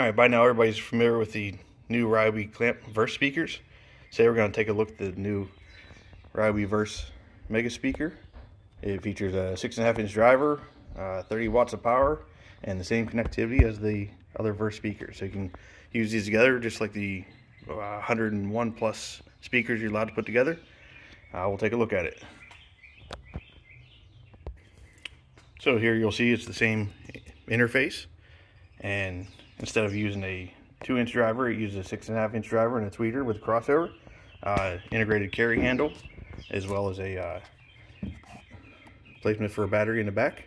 Alright, by now everybody's familiar with the new Ryobi clamp Verse speakers. Today we're going to take a look at the new Ryobi Verse Mega Speaker. It features a 6.5 inch driver, 30 watts of power, and the same connectivity as the other Verse speakers. So you can use these together just like the 101 plus speakers you're allowed to put together. We'll take a look at it. So here you'll see it's the same interface, and instead of using a 2-inch driver, it uses a 6.5 inch driver and a tweeter with a crossover, integrated carry handle, as well as a placement for a battery in the back.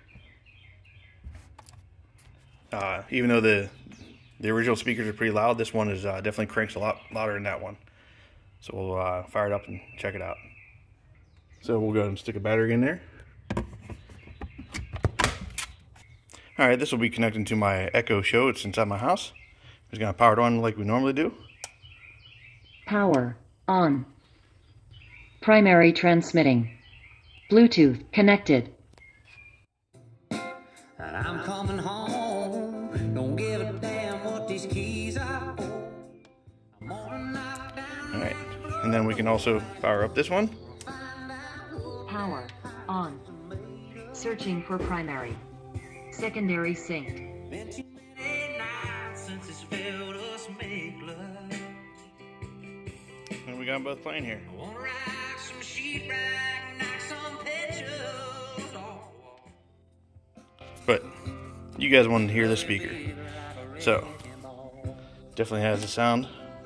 Even though the original speakers are pretty loud, this one is definitely cranks a lot louder than that one. So we'll fire it up and check it out. So we'll go ahead and stick a battery in there. Alright, this will be connecting to my Echo Show. It's inside my house. I'm just going to power it on like we normally do. Power on. Primary transmitting. Bluetooth connected. I'm coming home. Don't give a damn what these keys are for. Alright, and then we can also power up this one. Power on. Searching for primary. Secondary synced. And we got them both playing here. But you guys want to hear the speaker, so definitely has the sound.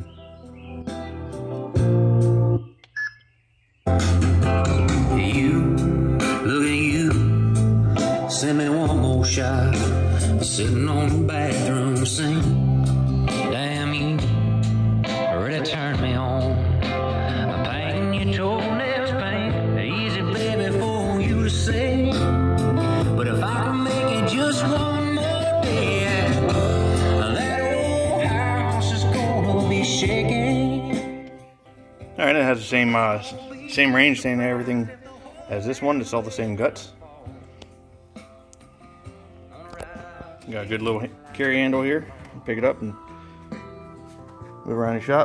Look at you, send me one more shot. Sitting on the bathroom sink. Damn, you really turned me on. I'm painting your toenails paint. Easy, baby, for you to say. But if I can make it just one more day, that old house is gonna be shaking. Alright, it has the same range, same everything as this one. It's all the same guts. Got a good little carry handle here. Pick it up and move around the shop.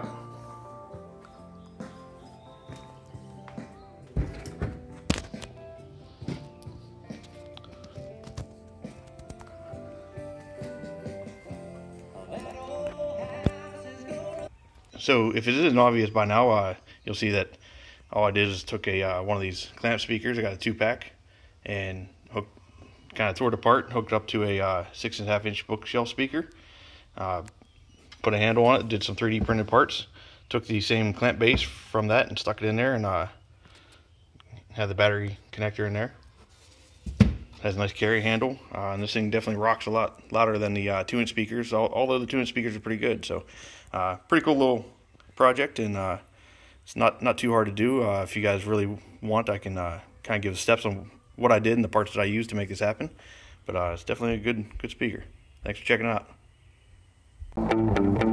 So if it isn't obvious by now, you'll see that all I did is took a one of these clamp speakers. I got a 2-pack and kind of tore it apart, hooked it up to a 6.5 inch bookshelf speaker, put a handle on it, did some 3D printed parts, took the same clamp base from that and stuck it in there, and had the battery connector in there. Has a nice carry handle, and this thing definitely rocks a lot louder than the 2-inch speakers, although the 2-inch speakers are pretty good. So pretty cool little project, and it's not too hard to do. If you guys really want, I can kind of give the steps on what I did and the parts that I used to make this happen. But it's definitely a good speaker. Thanks for checking it out.